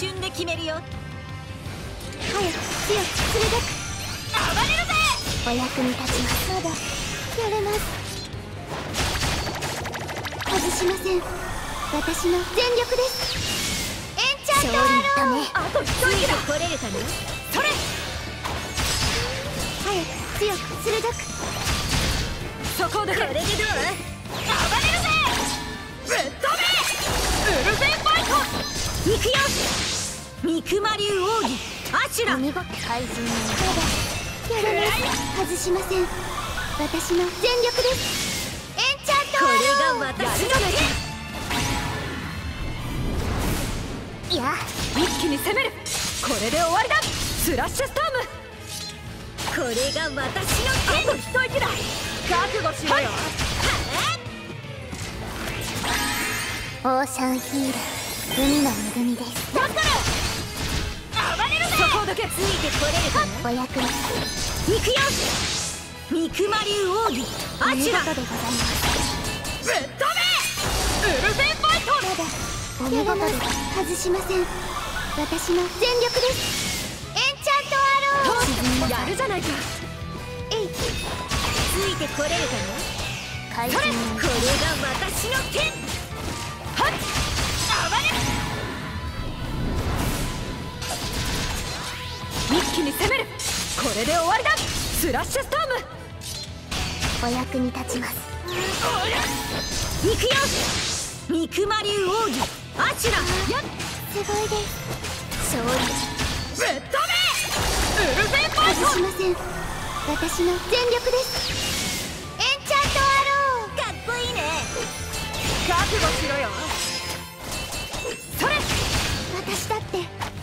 瞬で決めるよ。 早く強く鋭く暴れるぜ。 お役に立ちます。まだやれます。外しません。私の全力です。エンチャントアロー。 あと一息だ。来れるかな。それ。 早く強く鋭くそこだけ。これでどう？暴れるぜ。ぶっ飛べ。ウルフェンファイト。行くよ。三熊流奥義アシュラ。 お見事。怪人のまだやれます。外しません。私の全力です。エンチャントアロー。 これが私の手。 いや一気に攻める。これで終わりだ。スラッシュストーム。これが私の手。あと一息だ。覚悟しろよ。 オーシャンヒール海の恵みです。 だから暴れるぜ。そこだけ。ついてこれるかな。 お役に行くよ。三熊流奥義アシュラ。 お見事でございます。 ぶっ飛べ。ウルフェンファイト。 まだお見事で外しません。私の全力です。エンチャントアロー。 やるじゃないか。 えい。 ついてこれるかな。 怪人のこれが私の手。はっ。暴れる。一気に攻める。これで終わりだ。スラッシュストーム。 お役に立ちます。 行くよ。三熊流奥義アシュラ。やっ。 すごいです。勝利。 ぶっ飛べ。ウルフェンファイト。 外しません。私の全力です。エンチャントアロー。 かっこいいね。覚悟しろよ。それ。 私だって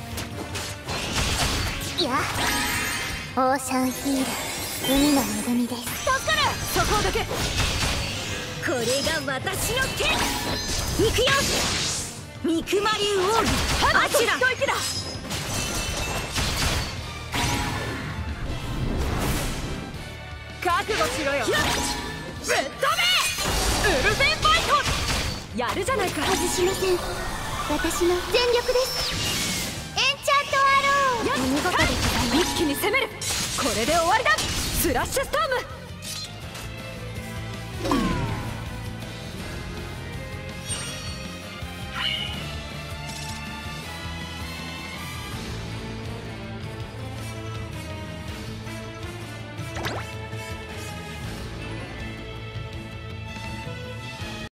いやオーシャンヒール海の恵みです。 だからそこだけ。これが私の手。行くよ。三熊流奥義アシュラ。一息だ。覚悟しろよ。ぶっ飛べ。ウルフェンファイト。やるじゃないか。 外しません。私の全力です。エンチャントアロー。お見事でございます。 一気に攻める。これで終わりだ。スラッシュストーム。